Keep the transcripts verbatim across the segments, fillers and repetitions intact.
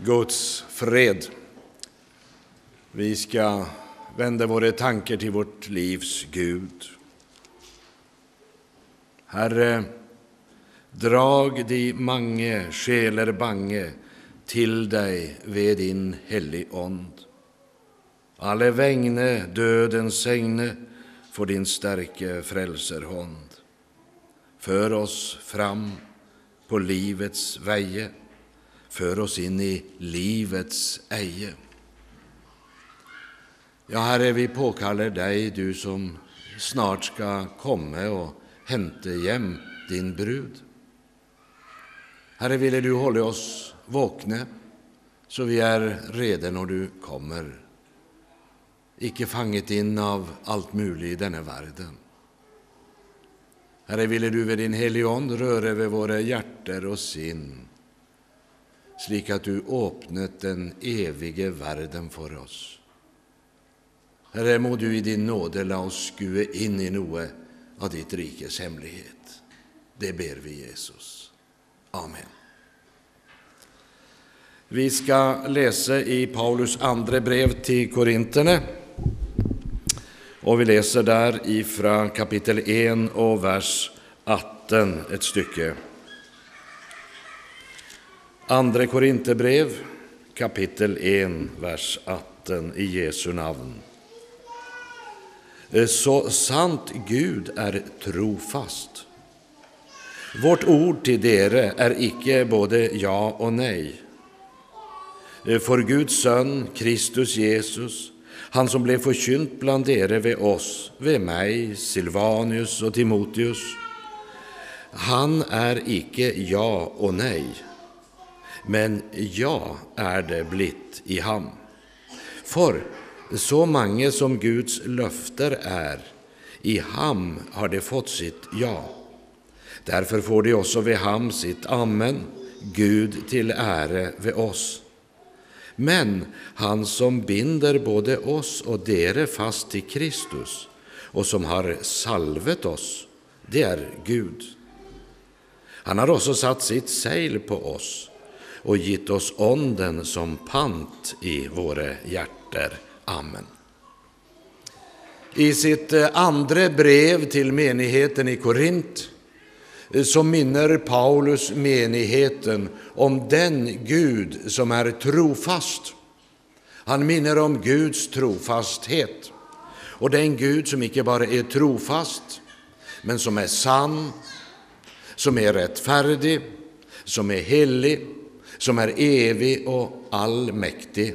Guds fred. Vi ska vända våra tankar till vårt livs Gud. Herre, drag de mange sjeler bange till dig ved din hellig ånd. Alle vegne dødens egne for din sterke frelserhånd. Før oss fram på livets veie, før oss inn i livets eie. Ja, Herre, vi påkaller deg, du som snart skal komme og hente hjem din brud. Herre, ville du holde oss våkne, så vi er rede når du kommer, ikke fanget inn av alt mulig i denne verden. Herre, ville du ved din hellige ånd røre ved våre hjerter og sinn, slik at du åpnet den evige verden for oss. Herre, må du i din nåde la oss skue inn i noe av ditt rikes hemmelighet. Det ber vi, Jesus. Amen. Vi skal lese i Paulus andre brev til korinterne, og vi leser der ifra kapittel en og vers atten et stykke. Andre Korinterbrev, kapittel en, vers atten, i Jesu navn. Så sant Gud er trofast. Vårt ord til dere er ikke både ja og nei. For Guds sønn, Kristus Jesus, han som ble forkynt blant dere ved oss, ved meg, Silvanus og Timotheus, han er ikke ja og nei, men ja er det blitt i ham. For så mange som Guds løfter er, i ham har de fått sitt ja. Derfor får de også ved ham sitt amen, Gud til ære ved oss. Men han som binder både oss og dere fast til Kristus, og som har salvet oss, det er Gud. Han har også satt sitt seil på oss, og gitt oss ånden som pant i våre hjerter. Amen. I sitt andre brev til menigheten i Korint, så minner Paulus menigheten om den Gud som er trofast. Han minner om Guds trofasthet. Og det er en Gud som ikke bare er trofast, men som er sann, som er rettferdig, som er hellig, som er evig og allmektig.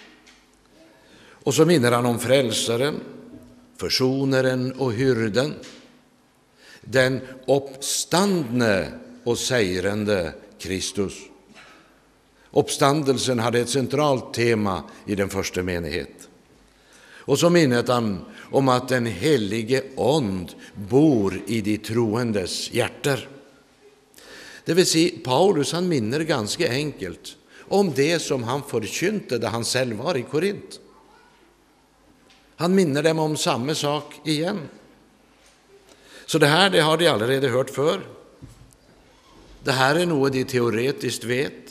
Og så minner han om frelseren, forsoneren og hyrden, den oppstandne og seirende Kristus. Oppstandelsen hadde et sentralt tema i den første menighet. Og så minnet han om at den hellige ånd bor i de troendes hjerter. Det vil si, Paulus han minner ganske enkelt om det som han forkynte da han selv var i Korint. Han minner dem om samme sak igjen. Så det her det har de allerede hørt før. Det her er noe de teoretisk vet.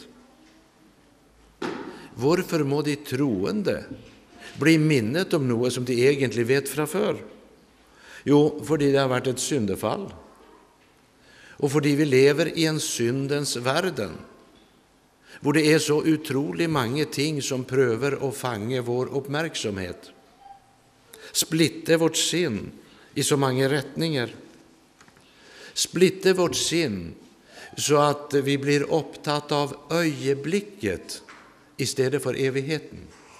Hvorfor må de troende bli minnet om noe som de egentlig vet fra før? Jo, fordi det har vært et syndefall, og fordi vi lever i en syndens verden, hvor det er så utrolig mange ting som prøver å fange vår oppmerksomhet, splitte vårt sinn i så mange retninger, splitte vårt sinn så at vi blir opptatt av øyeblikket i stedet for evigheten.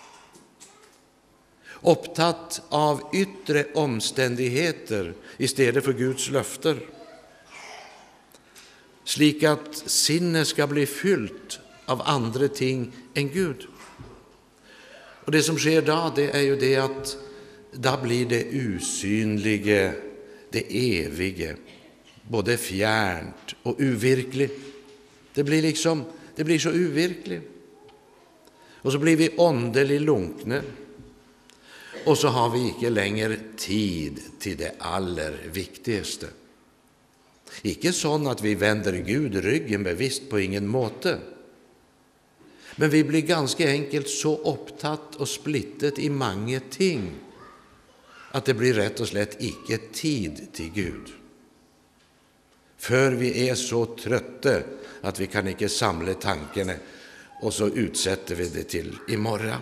Opptatt av ytre omstendigheter i stedet for Guds løfter, slik at sinnet skal bli fylt av andre ting enn Gud. Og det som skjer da, det er jo det at da blir det usynlige, det evige, både fjernt og uvirkelig. Det blir liksom, det blir så uvirkelig. Og så blir vi åndelig lunkne, og så har vi ikke lenger tid til det aller viktigste. Ikke sånn at vi vender Gud ryggen bevisst på ingen måte, Men vi blir ganske enkelt så opptatt og splittet i mange ting at det blir rett og slett ikke tid til Gud. Før vi er så trøtte at vi kan ikke samle tankene, og så utsetter vi det til i morgen.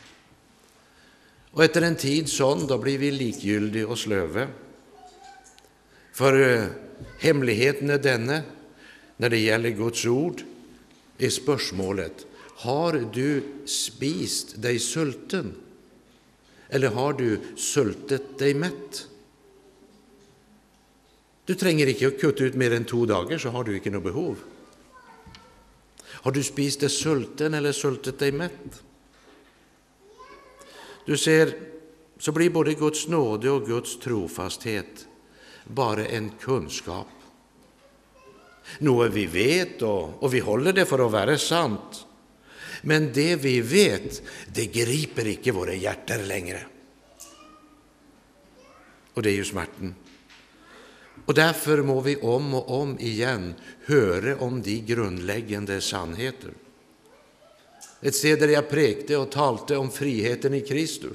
Og etter en tid sånn, da blir vi likegyldige og sløve. For uh, hemmeligheten er denne, når det gjelder Guds ord, er spørsmålet: har du spist deg sulten, eller har du sultet deg mett? Du trenger ikke å kutte ut mer enn to dager, så har du ikke noe behov. Har du spist deg sulten eller sultet deg mett? Du ser, så blir både Guds nåde og Guds trofasthet bare en kunnskap. Noe vi vet, og, og vi holder det for å være sant. Men det vi vet, det griper ikke våre hjerter lenger. Og det er jo smerten. Og derfor må vi om og om igjen høre om de grunnleggende sannheter. Et sted der jeg prekte og talte om friheten i Kristus,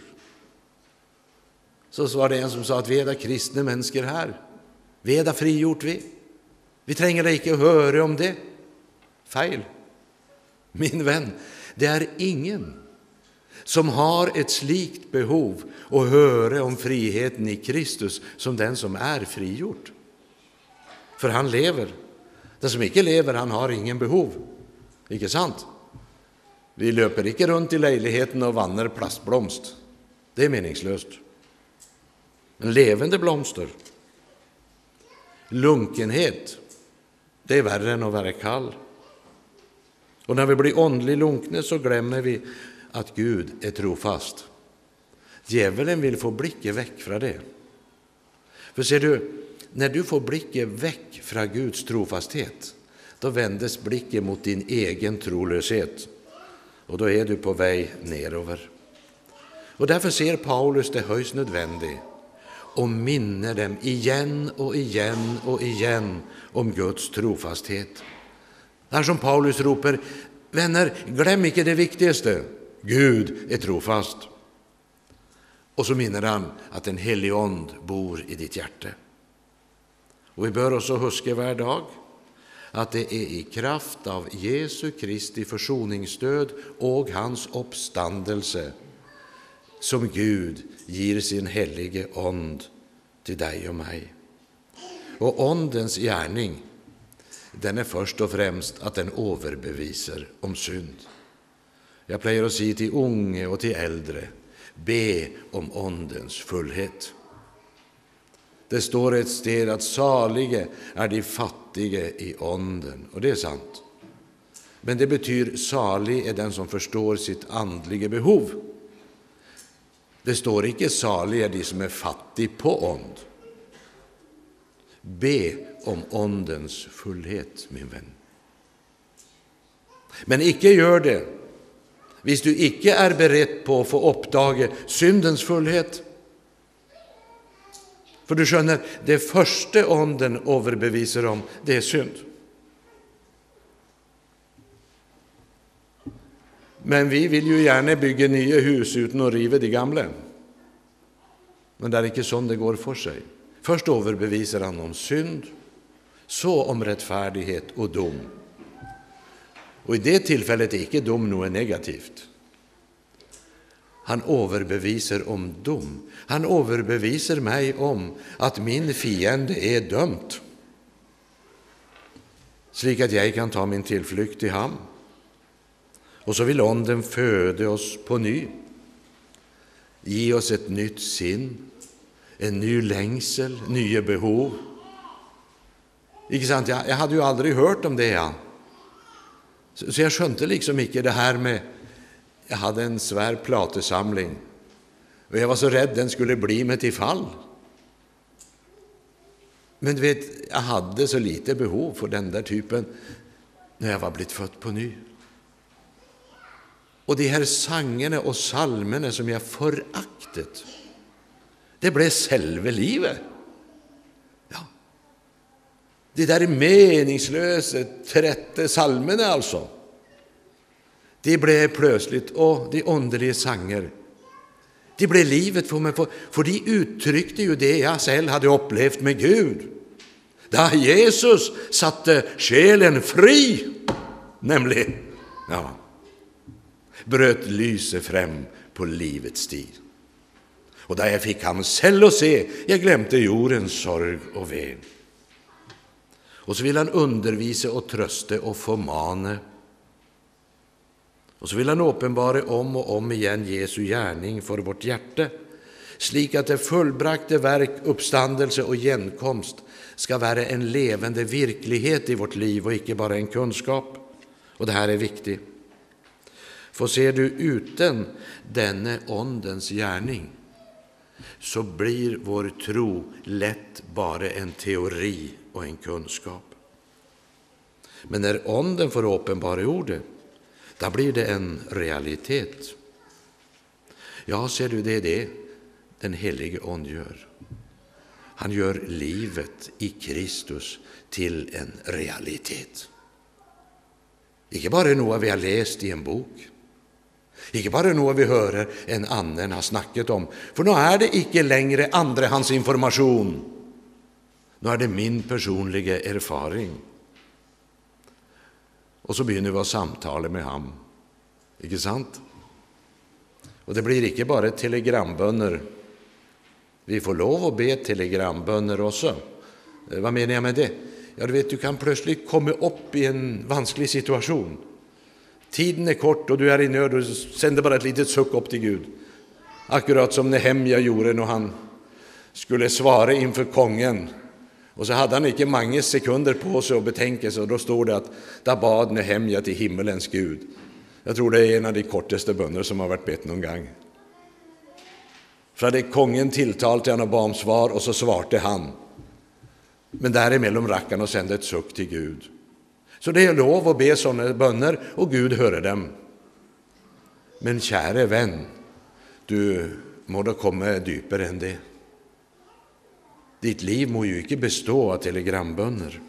så var det en som sa at vi er da kristne mennesker her. Vi er da frigjort, vi. Vi trenger da ikke høre om det. Feil. Min venn, det er ingen som har et slikt behov å høre om friheten i Kristus som den som er frigjort. For han lever. Den som ikke lever, han har ingen behov. Ikke sant? Vi løper ikke rundt i leiligheten og vanner plastblomst. Det er meningsløst. Men levende blomster, lunkenhet, det er verre enn å være kald. Og når vi blir åndelig lunkne, så glemmer vi at Gud er trofast. Djevelen vil få blikket vekk fra det. For ser du, når du får blikket vekk fra Guds trofasthet, da vendes blikket mot din egen troløshet, og da er du på vei nedover. Og derfor ser Paulus det høyst nødvendig å minne dem igjen og igjen og igjen om Guds trofasthet. Det er som Paulus roper: venner, glem ikke det viktigste. Gud er trofast. Og så minner han at Den hellige ånd bor i ditt hjerte. Og vi bør også huske hver dag at det er i kraft av Jesu Kristi forsoningsdød og hans oppstandelse som Gud gir sin hellige ånd til deg og meg. Og åndens gjerning, den er først og fremst at den overbeviser om synd. Jeg pleier å si til unge og til eldre: be om åndens fullhet. Det står et sted at salige er de fattige i ånden, og det er sant. Men det betyr salig er den som forstår sitt åndelige behov. Det står ikke salig er de som er fattig på ånd. Be om åndens fullhet, min venn. Men ikke gjør det hvis du ikke er beredt på å få oppdage syndens fullhet. For du skjønner, det første ånden overbeviser om, det er synd. Men vi vil jo gjerne bygge nye hus uten å rive de gamle. Men det er ikke sånn det går for seg. Først overbeviser han om synd, så om rettferdighet og dom. Og i det tilfellet er ikke dom noe negativt. Han overbeviser om dom. Han overbeviser meg om at min fiende er dømt, slik at jeg kan ta min tilflukt til ham. Og så vil ånden føde oss på ny, gi oss et nytt sinn, en ny lengsel, nye behov. Ikke sant? Jeg, jeg hadde jo aldri hørt om det, ja. Så, så jeg skjønte liksom ikke det her med Jeg hadde en svær platesamling, og jeg var så redd den skulle bli med til fall. Men du vet, jeg hadde så lite behov for den der typen når jeg var blitt født på ny. Og de her sangene og salmene som jeg foraktet, det ble selve livet. Ja. De der meningsløse, trette salmene, altså. de ble plötsligt, och de åndelige sanger, de ble livet for meg, for, for de uttrykte jo det jeg selv hadde opplevd med Gud. Da Jesus satte sjelen fri, nemlig, ja, brøt lyset frem på livets sti. Og da jeg fikk ham selv å se, jeg glemte jordens sorg og ved. Og så vil han undervise og trøste og formane. Og så vil han åpenbare om og om igjen Jesu gjerning for vårt hjerte, slik at det fullbrakte verk, oppstandelse og gjenkomst skal være en levende virkelighet i vårt liv, og ikke bare en kunnskap. Og det her er viktig. For ser du, uten denne åndens gjerning, så blir vår tro lett bare en teori og en kunnskap. Men når ånden får åpenbare ordet, da blir det en realitet. Ja, ser du, det er det den hellige ånd gjør. Han gjør livet i Kristus til en realitet. Ikke bare noe vi har lest i en bok, ikke bare noe vi hører en annen har snakket om, for nå er det ikke lenger andre hans informasjon. Nå er det min personlige erfaring. Og så begynner vi å samtale med ham, ikke sant? Og det blir ikke bare telegrambønner. Vi får lov å be telegrambønner også. Hva mener jeg med det? Ja, du vet, du kan plutselig komme opp i en vanskelig situasjon. Tiden er kort, og du er i nød, og du sender bare et litet sukk opp til Gud. Akkurat som Nehemja gjorde når han skulle svare innfor kongen. Og så hadde han ikke mange sekunder på seg å betenke seg, og da står det at da bad Nehemja til himmelens Gud. Jeg tror det er en av de korteste bønner som har vært bedt noen gang. Fra det kongen tiltalte han og ba om svar, og så svarte han. Men derimellom rakk han å sende et sukk til Gud. Så det er lov å be sånne bønner, og Gud hører dem. Men kjære venn, du må da komme dypere enn det. Ditt liv må jo ikke bestå av telegrambønner.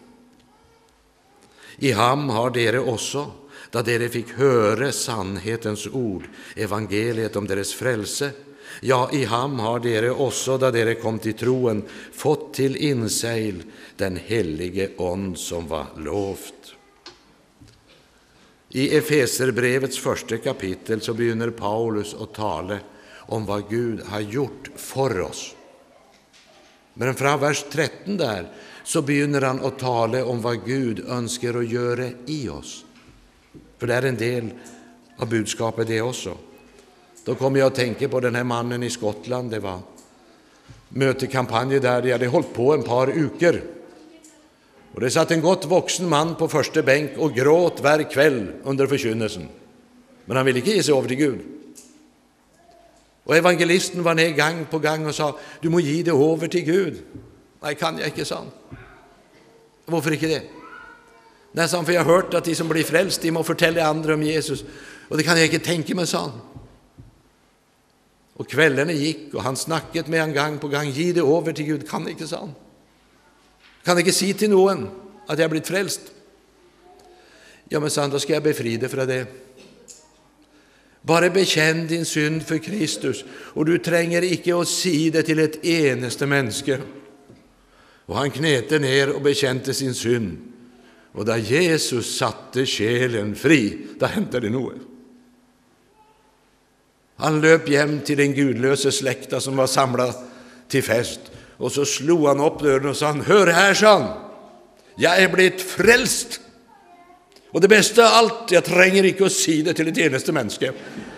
I ham har dere også, da dere fikk høre sannhetens ord, evangeliet om deres frelse. Ja, i ham har dere også, da dere kom til troen, fått til innseil den hellige ånd som var lovt. I Efeserbrevets første kapittel så begynner Paulus å tale om hva Gud har gjort for oss. Men fra vers tretten der så begynner han å tale om hva Gud ønsker å gjøre i oss. For det er en del av budskapet det også. Da kommer jeg å tenke på denne mannen i Skottland. Det var møtekampanje der de hadde holdt på en par uker. Og det satt en godt voksen mann på første benk og gråt hver kveld under forkynnelsen. Men han ville ikke gi seg over til Gud. Og evangelisten var ned gang på gang og sa, du må gi det over til Gud. Nei, kan jeg ikke, sa han. Hvorfor ikke det? Nei, sa han, for jeg har hørt at de som blir frelst, de må fortelle andre om Jesus. Og det kan jeg ikke tenke meg, sa han. Og kveldene gikk, og han snakket med han gang på gang, gi det over til Gud. Kan ikke, sa han. Kan jeg ikke si til noen at jeg er blitt frelst? Ja, men sa han, da skal jeg befri deg fra det. Bare bekjenn din synd for Kristus, og du trenger ikke å si det til et eneste menneske. Og han knete ned og bekjente sin synd. Og da Jesus satte sjelen fri, da hendte det noe. Han løp hjem til den gudløse slekta som var samlet til fest, og så slo han opp døren og sa, hør her, sa han, jeg er blitt frelst. Og det beste av alt, jeg trenger ikke å si det til et eneste menneske.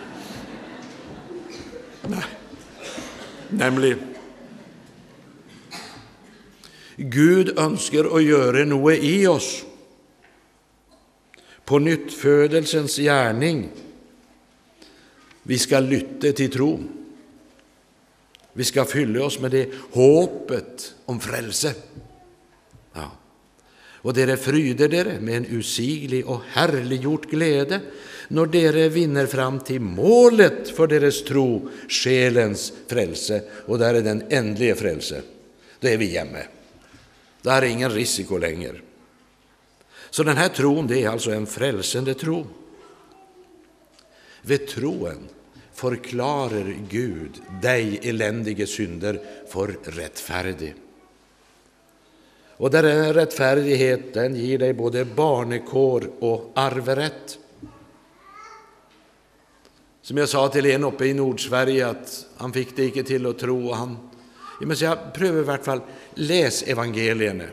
Nei, nemlig. Gud ønsker å gjøre noe i oss. På nyttfødelsens gjerning. Vi skal lytte til tro. Vi skal fylle oss med det håpet om frelse. Ja. Og dere fryder dere med en usigelig og herliggjort glede når dere vinner fram til målet for deres tro, sjelens frelse, og der er den endelige frelse. Da er vi hjemme. Da er det ingen risiko lenger. Så denne troen, det er altså en frelsende tro. Ved troen forklarer Gud deg elendige synder for rettferdig. Og denne rettferdigheten gir deg både barnekår og arverett. Som jeg sa til en oppe i Nord-Sverige, at han fikk det ikke til å tro. Og han, jeg må si, prøv i hvert fall, les evangeliene.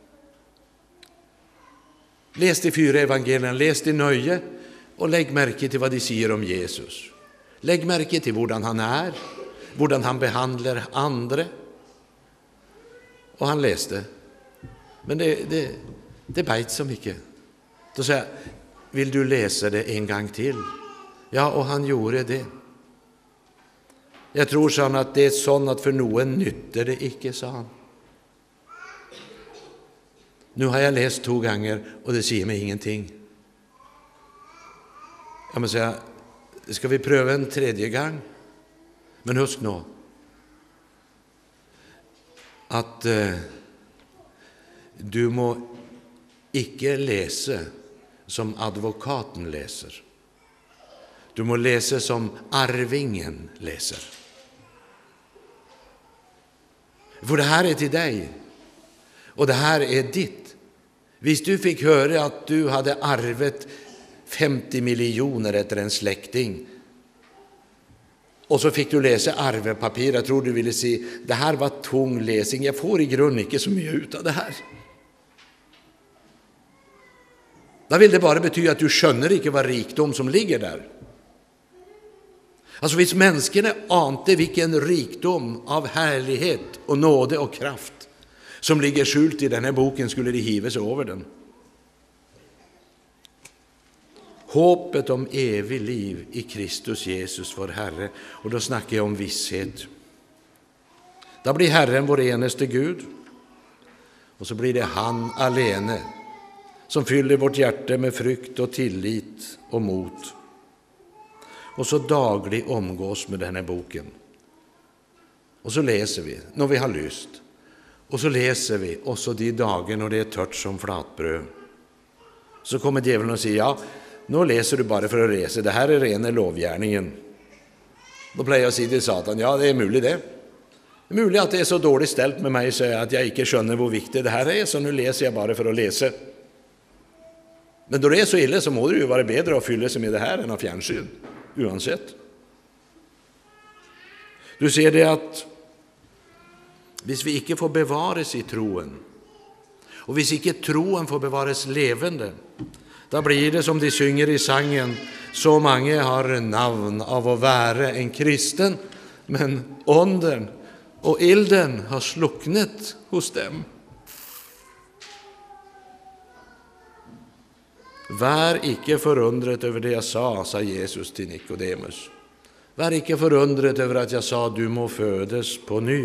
Les de fire evangeliene, les de nøye, og legg merke til hva de sier om Jesus. Legg merke til hvordan han er, hvordan han behandler andre. Og han leste. Men det, det, det beit som ikke. Da sa jeg, vil du lese det en gang til? Ja, og han gjorde det. Jeg tror, sa han, at det er sånn at for noen nytter det ikke, sa han. Nå har jeg lest to ganger, og det sier meg ingenting. Jeg må si, skal vi prøve en tredje gang? Men husk nå, at uh, du må ikke lese som advokaten leser. Du må lese som arvingen leser. For det her er til deg, og det her er ditt. Hvis du fikk høre at du hadde arvet femti millioner etter en slekting, og så fikk du lese arvepapir, jeg tror du ville si, det her var tung lesing, jeg får i grunnen ikke så mye ut av det her. Da vil det bare bety at du skjønner ikke hva rikdom som ligger der. Altså hvis menneskene ante hvilken rikdom av herlighet og nåde og kraft som ligger skjult i denne boken, skulle de hive seg over den. Håpet om evig liv i Kristus Jesus vår Herre, og da snakker jeg om visshet. Da blir Herren vår eneste Gud, og så blir det Han alene, som fyller vårt hjerte med frykt og tillit og mot. Og så daglig omgås med denne boken. Og så leser vi når vi har lyst. Og så leser vi også de dager når det er tørt som flatbrød. Så kommer djevelen og sier, ja, nå leser du bare for å lese. Det her er rene lovgjerningen. Da pleier jeg å si til Satan, ja, det er mulig det. Det er mulig at det er så dårlig stelt med meg så at jeg ikke skjønner hvor viktig det her er, så nå leser jeg bare for å lese. Men når det er så ille, så må det jo være bedre å fylle seg med det her enn av fjernsyn, uansett. Du ser det at hvis vi ikke får bevares i troen, og hvis ikke troen får bevares levende, da blir det som de synger i sangen, så mange har navn av å være en kristen, men ånden og ilden har sluknet hos dem. Vær ikke forundret over det jeg sa, sa Jesus til Nikodemus. Vær ikke forundret over at jeg sa, du må fødes på ny.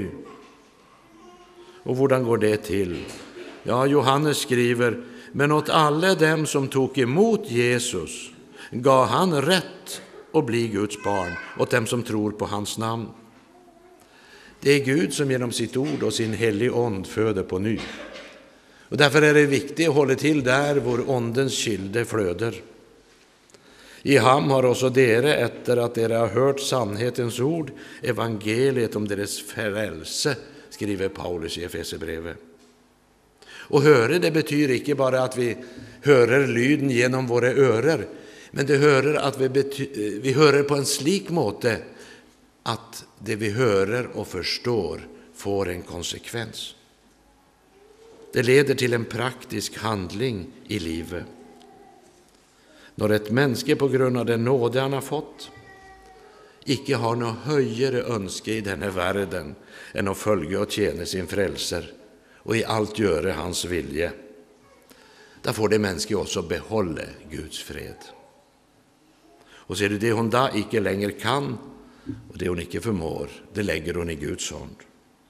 Og hvordan går det til? Ja, Johannes skriver, men åt alle dem som tok imot Jesus, ga han rett å bli Guds barn, åt dem som tror på hans navn. Det er Gud som gjennom sitt ord og sin hellige ånd føder på ny. Og derfor er det viktig å holde til der hvor åndens kilde fløder. I ham har også dere, etter at dere har hørt sannhetens ord, evangeliet om deres frelse, skriver Paulus i Efeserbrevet. Å høre, det betyr ikke bare at vi hører lyden gjennom våre ører, men det hører at vi, betyr, vi hører på en slik måte at det vi hører og forstår får en konsekvens. Det leder til en praktisk handling i livet. Når et menneske på grunn av den nåde han har fått, ikke har noe høyere ønske i denne verden enn å følge og tjene sin frelser, og i alt gjøre hans vilje, da får det mennesket også beholde Guds fred. Og så er det det hun da ikke lenger kan, og det hun ikke formår, det legger hun i Guds hånd.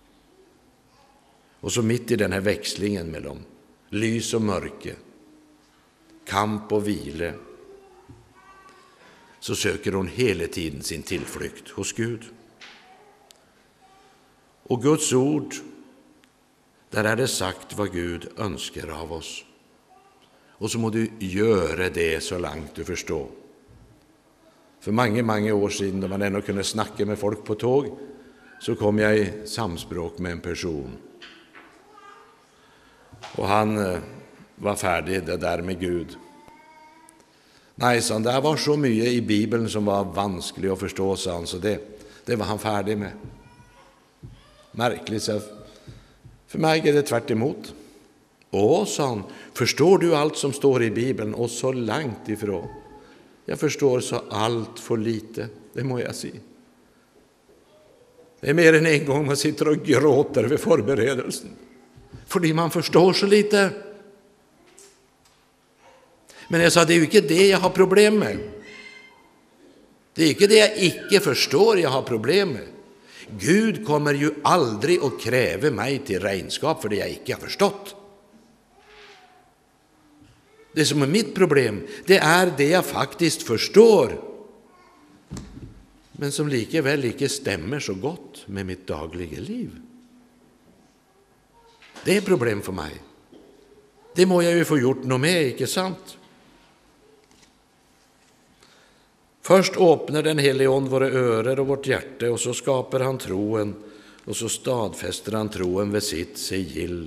Og så midt i denne vekslingen mellom lys og mørke, kamp og hvile, så søker hun hele tiden sin tilflukt hos Gud. Og Guds ord, der er det sagt hva Gud ønsker av oss. Og så må du gjøre det så langt du forstår. For mange, mange år siden, da man ennå kunne snakke med folk på tog, så kom jeg i samspråk med en person. Og han var ferdig det der med Gud. Nei, sa han, det var så mye i Bibelen som var vanskelig å forstå, sa han, så det, det var han ferdig med. Merkelig, sa for meg er det tvert imot. Å, sa han, forstår du alt som står i Bibelen, og så langt ifra? Jeg forstår så alt for lite, det må jeg si. Det er mer enn en gang man sitter og gråter ved forberedelsen, fordi man forstår så lite. Men jeg sa, det er jo ikke det jeg har problem med. Det er ikke det jeg ikke forstår jeg har problem med. Gud kommer jo aldri å kreve meg til regnskap for det jeg ikke har forstått. Det som er mitt problem, det er det jeg faktisk forstår, men som likevel ikke stemmer så godt med mitt daglige liv. Det er et problem for meg. Det må jeg jo få gjort noe med, ikke sant? Først åpner den Hellige Ånd våre ører og vårt hjerte, og så skaper han troen, og så stadfester han troen ved sitt sigill.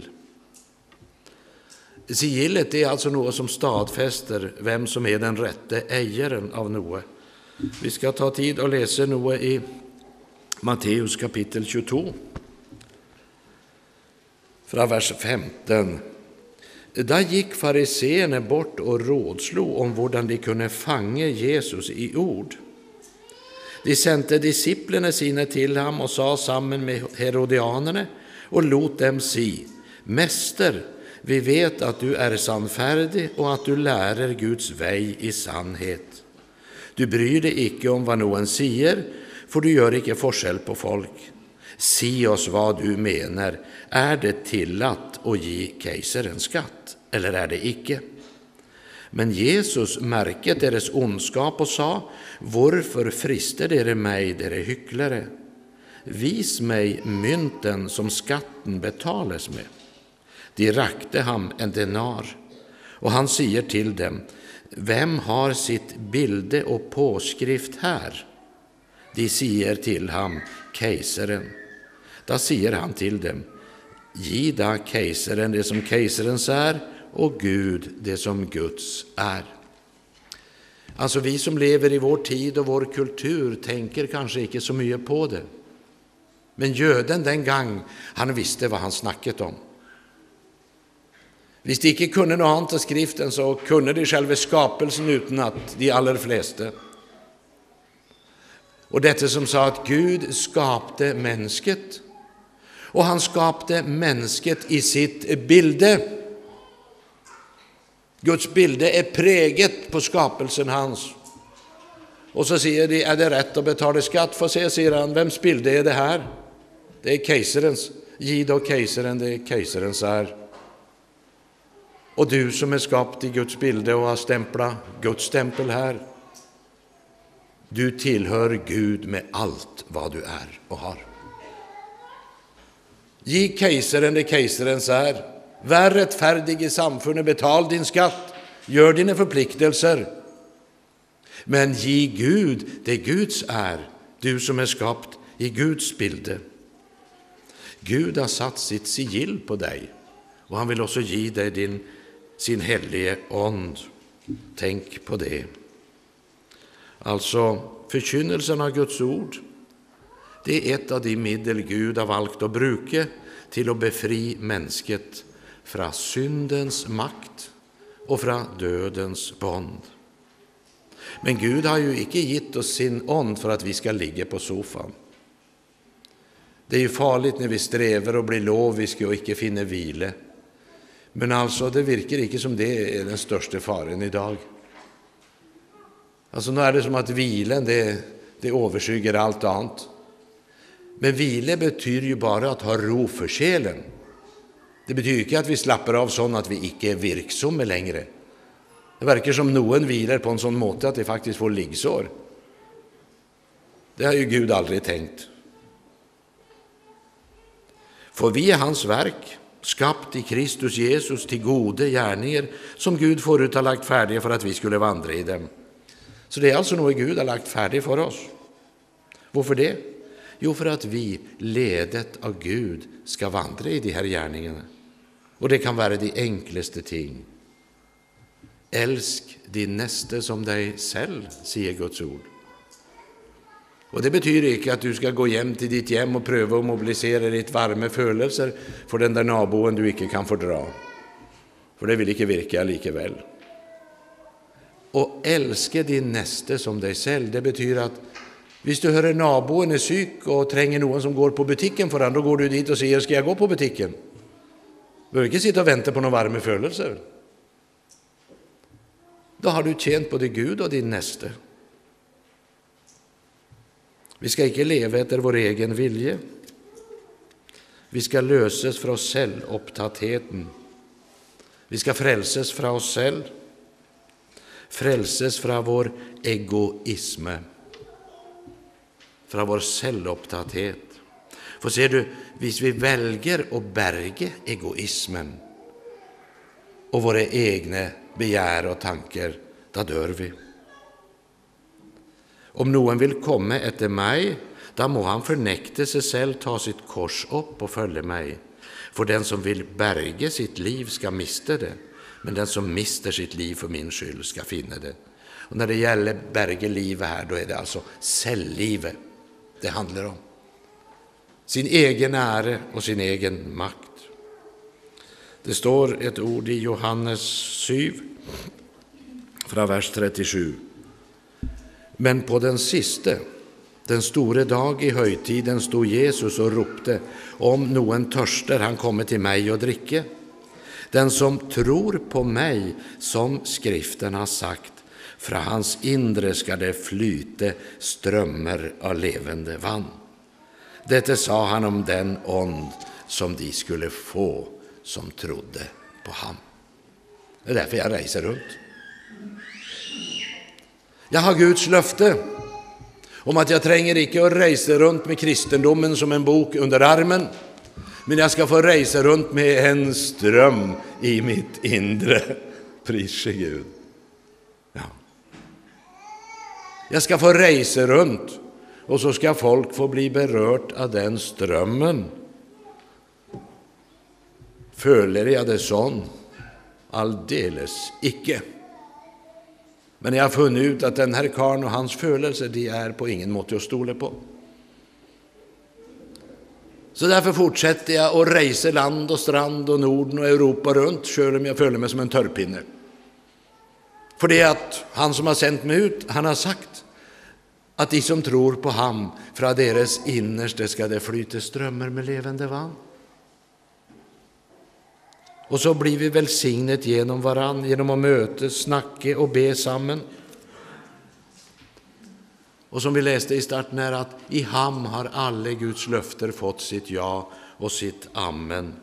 Sigillet er altså noe som stadfester hvem som er den rette eieren av noe. Vi skal ta tid og lese noe i Matteus kapittel tjueto, fra vers femten. Da gikk fariseerne bort og rådslo om hvordan de kunne fange Jesus i ord. De sendte disiplene sine til ham og sa sammen med herodianerne og lot dem si, «Mester, vi vet at du er sannferdig og at du lærer Guds vei i sannhet. Du bryr deg ikke om hva noen sier, for du gjør ikke forskjell på folk. Si oss hva du mener. Er det tillatt å gi keiseren skatt, eller er det ikke?» Men Jesus merket deres ondskap og sa, «Hvorfor frister dere meg, dere hyklere? Vis meg mynten som skatten betales med.» De rakte ham en denar, og han sier til dem, «Hvem har sitt bilde og påskrift her?» De sier til ham, «Keiseren.» Da sier han til dem, «Gi da keiseren det som keiserens er, og Gud det som Guds er.» Altså, vi som lever i vår tid og vår kultur tenker kanskje ikke så mye på det. Men jøden den gang, han visste hva han snakket om. Hvis de ikke kunne noe annet av skriften, så kunne de selve skapelsen uten at de aller fleste. Og dette som sa at Gud skapte mennesket, og han skapte mennesket i sitt bilde. Guds bilde er preget på skapelsen hans. Og så sier de, er det rett å betale skatt? For se, sier han, hvems bilde er det her? Det er keiserens. Gi da keiseren det keiserens er. Og du som er skapt i Guds bilde og har stemplet Guds stempel her, du tilhører Gud med alt hva du er og har. Gi keiseren det keiserens er. Vær rettferdig i samfunnet, betal din skatt, gjør dine forpliktelser. Men gi Gud det Guds er, du som er skapt i Guds bilde. Gud har satt sitt sigill på deg, og han vil også gi deg din sin hellige ånd. Tenk på det. Altså, forkynnelsen av Guds ord, det er et av de middel Gud har valgt å bruke til å befri mennesket fra syndens makt og fra dødens bånd. Men Gud har jo ikke gitt oss sin ånd for at vi skal ligge på sofaen. Det er jo farlig når vi strever og blir loviske og ikke finner hvile. Men altså, det virker ikke som det er den største faren i dag. Altså, nå er det som at hvilen, det, det overskygger alt annet. Men hvile betyr jo bare at ha ro for sjelen. Det betyr ikke at vi slapper av sånn at vi ikke er virksomme lenger. Det virker som noen hviler på en sånn måte at de faktisk får liggsår. Det har jo Gud aldri tenkt. For vi er hans verk, skapt i Kristus Jesus til gode gjerninger, som Gud forut har lagt ferdige for at vi skulle vandre i dem. Så det är alltså något Gud har lagt färdigt för oss. Varför det? Jo, för att vi, ledet av Gud, ska vandra i de här gärningarna. Och det kan vara de enklaste ting. Älsk din näste som dig själv, säger Guds ord. Och det betyder inte att du ska gå hem till ditt hem och pröva att mobilisera ditt varme følelser för den där naboen du inte kan fördra. För det vill inte virka likevel. Och älska din näste som dig själv, det betyder att hvis du hører naboen är syk och tränger någon som går på butikken for han, då går du dit och säger, ska jag gå på butikken? Du behöver inte sitta och vänta på några varme følelser. Då har du tjent både Gud och din näste. Vi ska inte leva efter vår egen vilje. Vi ska løses fra selvopptattheten. Vi ska frelses fra oss selv. Frelses fra vår egoisme. Fra vår selvopptatthet. For ser du, hvis vi velger å berge egoismen og våre egne begjær og tanker, da dør vi. Om noen vil komme etter meg, da må han fornekte seg selv, ta sitt kors opp og følge meg. For den som vil berge sitt liv skal miste det, men den som mister sitt liv for min skyld skal finne det. Og når det gjelder berge livet her, da er det altså selvlivet det handler om. Sin egen ære og sin egen makt. Det står et ord i Johannes syv, fra vers trettisju. Men på den siste, den store dag i høytiden, stod Jesus og ropte, om noen tørster, han kommer til meg og drikke. Den som tror på meg, som Skriften har sagt, fra hans indre skal det flyte strømmer av levende vann. Dette sa han om den ånd som de skulle få som trodde på ham. Det är därför jag reiser runt. Jag har Guds løfte om att jag tränger ikke att reise runt med kristendomen som en bok under armen, men jag ska få reise runt med en ström i mitt inre. Pris Gud. Ja. Jag ska få reise runt och så ska folk få bli berört av den strömmen. Føler jeg det sånn? Aldeles ikke. Men jeg har funnet ut at den her karen og hans følelser, de er på ingen måte å stole på. Så derfor fortsetter jeg å reise land og strand og Norden og Europa rundt, selv om jeg føler meg som en tørrpinne. Fordi at han som har sendt meg ut, han har sagt at de som tror på ham, fra deres innerste skal det flyte strømmer med levende vann. Och så blir vi välsignet genom varann, genom att mötas, snacka och be sammen. Och som vi läste i starten är att i ham har alla Guds löfter fått sitt ja och sitt amen.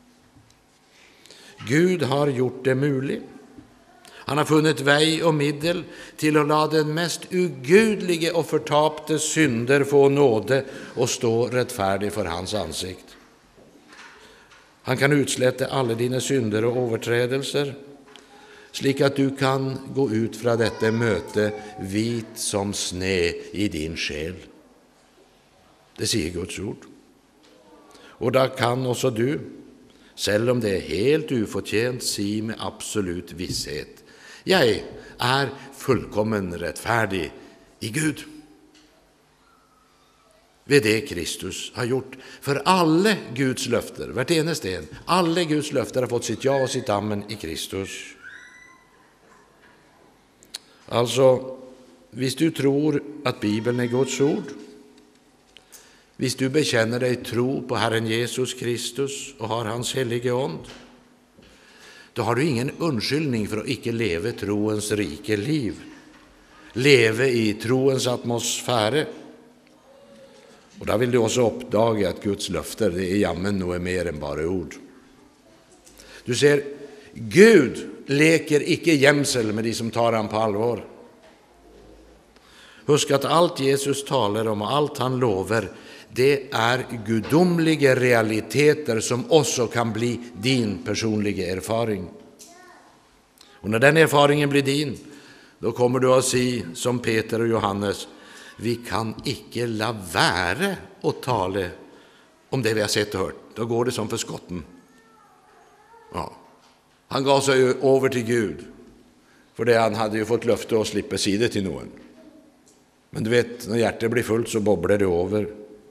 Gud har gjort det muligt. Han har funnit väg och middel till att la den mest ugudlige och förtapte synder få nåde och stå rättfärdig för hans ansikt. Han kan utslette alle dine synder og overtredelser, slik at du kan gå ut fra dette møte hvit som sne i din sjel. Det sier Guds ord. Og da kan også du, selv om det er helt ufortjent, si med absolutt visshet, jeg er fullkommen rettferdig i Gud. Ved det Kristus har gjort. For alle Guds løfter, hvert eneste en, alle Guds løfter har fått sitt ja og sitt amen i Kristus. Altså, hvis du tror at Bibelen er Guds ord, hvis du bekjenner deg tro på Herren Jesus Kristus og har hans hellige ånd, da har du ingen unnskyldning for å ikke leve troens rike liv, leve i troens atmosfære. Og da vil du også oppdage at Guds løfter, det er jammen noe mer enn bare ord. Du ser, Gud leker ikke gjemsel med de som tar ham på alvor. Husk at alt Jesus taler om og alt han lover, det er gudomlige realiteter som også kan bli din personlige erfaring. Og når den erfaringen blir din, då kommer du att si som Peter og Johannes, vi kan ikke la være å tale om det vi har sett og hørt. Da går det som for skotten. Ja. Han gav seg over til Gud, for han hadde jo fått løfte å slippe si det til noen. Men du vet, når hjertet blir fullt, så bobler det over.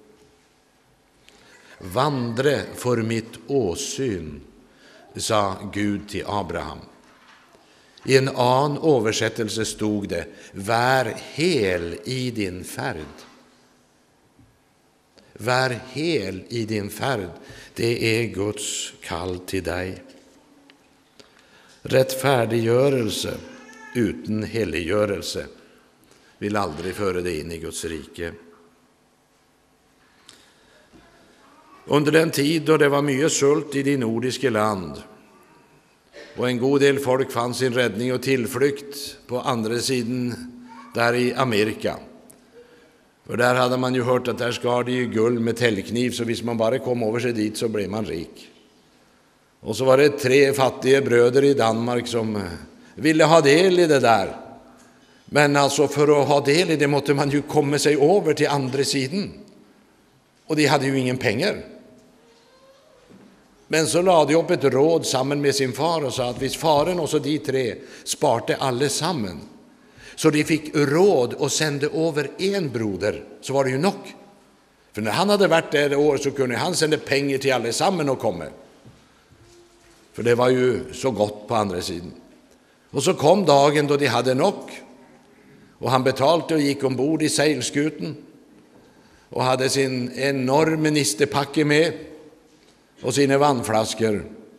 Vandre for mitt åsyn, sa Gud til Abraham. I en annen oversettelse stod det, vær hel i din ferd. Vær hel i din ferd, det er Guds kall til deg. Rettferdiggjørelse uten helliggjørelse vil aldri føre det inn i Guds rike. Under den tid da det var mye sult i de nordiske land, og en god del folk fant sin redning og tilflukt på andre siden der i Amerika. For der hadde man jo hørt at der skar de gull med tellkniv, så hvis man bare kom over seg dit, så ble man rik. Og så var det tre fattige brødre i Danmark som ville ha del i det der. Men altså for å ha del i det måtte man jo komme seg over til andre siden. Og de hadde jo ingen penger. Men så la de opp et råd sammen med sin far og sa at hvis faren og så de tre sparte alle sammen, så de fikk råd å sende over en broder, så var det jo nok. For når han hadde vært der et år, så kunne han sende penger til alle sammen og komme. For det var jo så godt på andre siden. Og så kom dagen da de hadde nok, og han betalte og gikk ombord i seilskuten, og hadde sin enorme nistepakke med, og sine vannflasker.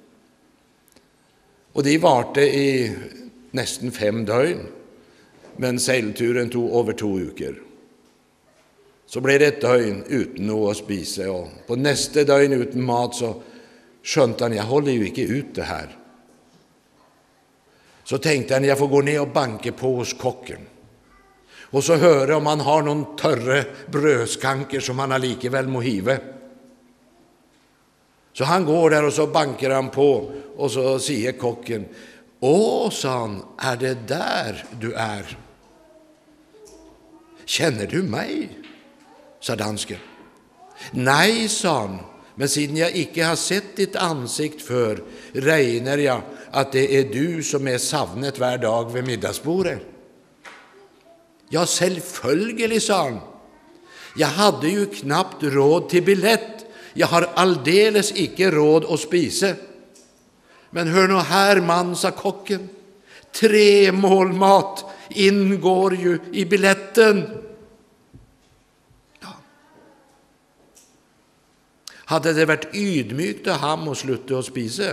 Og de varte i nesten fem døgn, men seilturen tog over to uker. Så ble det et døgn uten noe å spise, og på neste døgn uten mat så skjønte han, jeg holder jo ikke ut det her. Så tenkte han, jeg får gå ned og banke på hos kokken, og så høre om han har noen tørre brødskanker som han allikevel må hive. Så han går der, og så banker han på, og så sier kokken, «Å, sa han, er det der du er?» «Kjenner du meg?» sa dansken. «Nei, sa han, men siden jeg ikke har sett ditt ansikt før, regner jeg at det er du som er savnet hver dag ved middagsbordet.» «Ja, selvfølgelig», sa han. «Jeg hadde jo knapt råd til billett. Jeg har aldeles ikke råd å spise.» «Men hør nå her, mann», sa kokken, «tre mål mat inngår jo i billetten.» Ja. Hadde det vært ydmykt av ham å slutte å spise?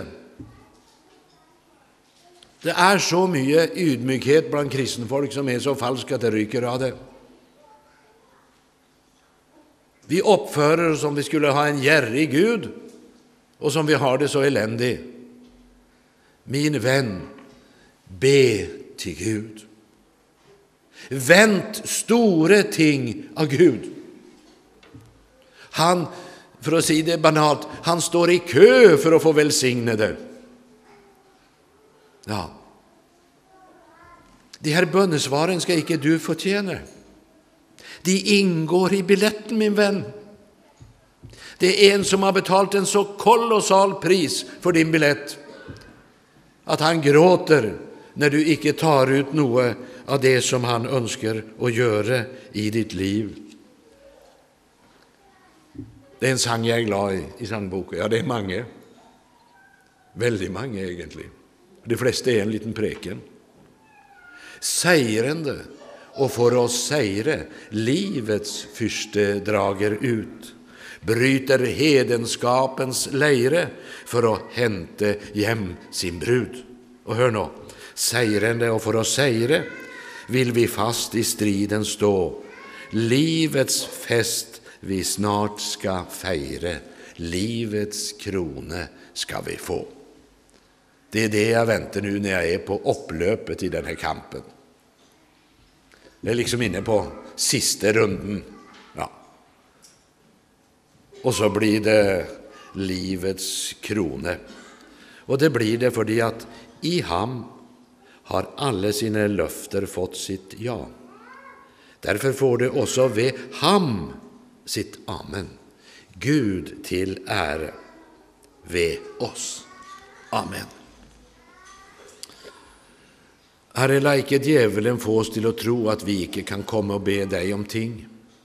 Det er så mye ydmykhet blant kristenfolk som er så falsk at det ryker av det. Vi oppfører oss som vi skulle ha en gjerrig Gud, og som vi har det så elendig. Min venn, be til Gud. Vent store ting av Gud. Han, for å si det banalt, han står i kø for å få velsigne det. Ja. De her bønnesvaren skal ikke du fortjene. De inngår i billetten, min venn. Det er en som har betalt en så kolossal pris for din billett, at han gråter når du ikke tar ut noe av det som han ønsker å gjøre i ditt liv. Det er en sang jeg er glad i i sangboka. Ja, det er mange. Veldig mange, egentlig. De fleste er en liten preken. Seirende, og for å seire, livets fyrste drager ut, bryter hedenskapens leire for å hente hjem sin brud. Og hør nå, seirende og for å seire vil vi fast i striden stå, livets fest vi snart skal feire, livets krone skal vi få. Det er det jeg venter nå når jeg er på oppløpet i denne kampen. Det er liksom inne på siste runden. Ja. Og så blir det livets krone. Og det blir det fordi at i ham har alle sine løfter fått sitt ja. Derfor får det også ved ham sitt amen. Gud til ære ved oss. Amen. Herre, la ikke djevelen få oss til å tro at vi ikke kan komme og be deg om ting.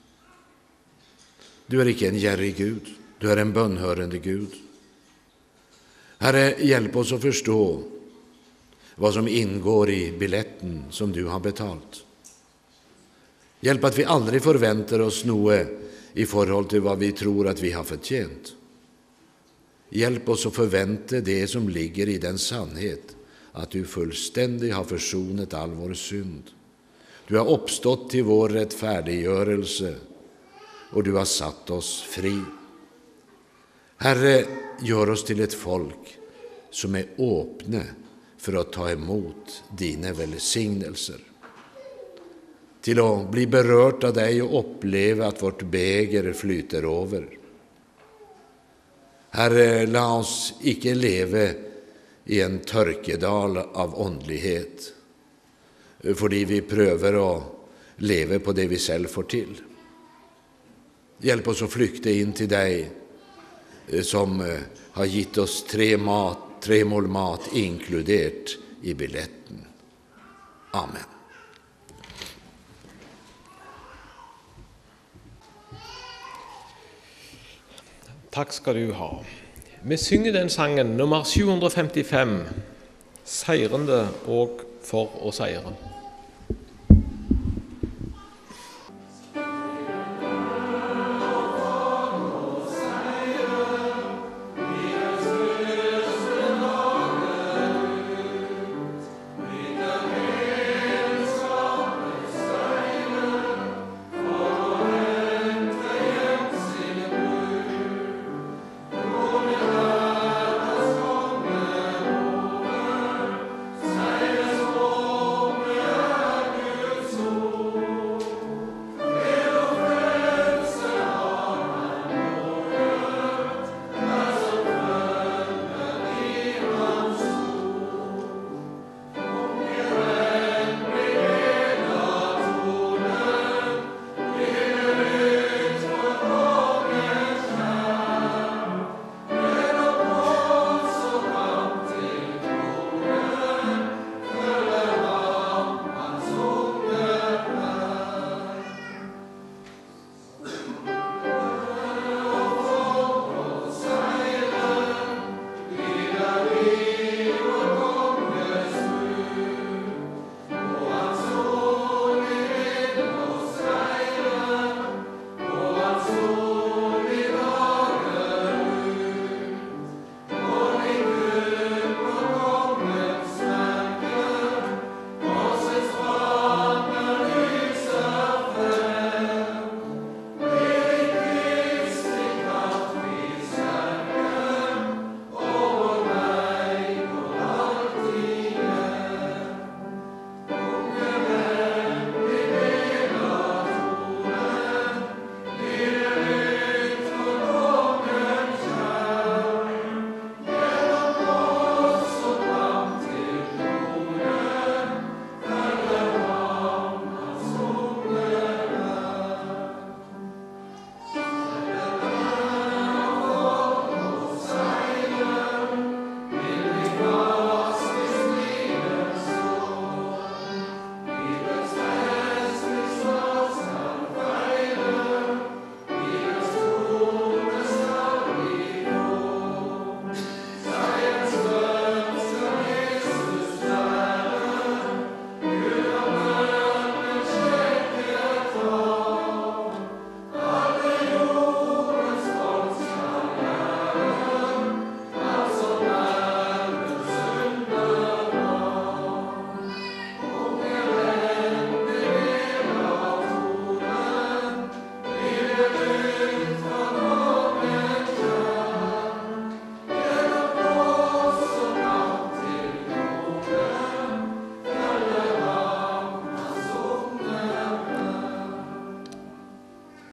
Du er ikke en gjerrig Gud, du er en bønnhørende Gud. Herre, hjelp oss å forstå hva som inngår i billetten som du har betalt. Hjelp at vi aldri forventer oss noe i forhold til hva vi tror at vi har fortjent. Hjelp oss å forvente det som ligger i den sannhet, at du fullstendig har forsonet all vår synd. Du har oppstått til vår rettferdiggjørelse, og du har satt oss fri. Herre, gjør oss til et folk som er åpne for å ta imot dine velsignelser, til å bli berørt av deg og oppleve at vårt beger flyter over. Herre, la oss ikke leve i en tørkedal av åndelighet, fordi vi prøver å leve på det vi selv får til. Hjelp oss å flykte inn til deg som har gitt oss tre, mat, tre mål mat inkludert i billetten. Amen. Takk skal du ha. Vi synger den sangen, nummer sju hundre femtifem, seirende og for å seire.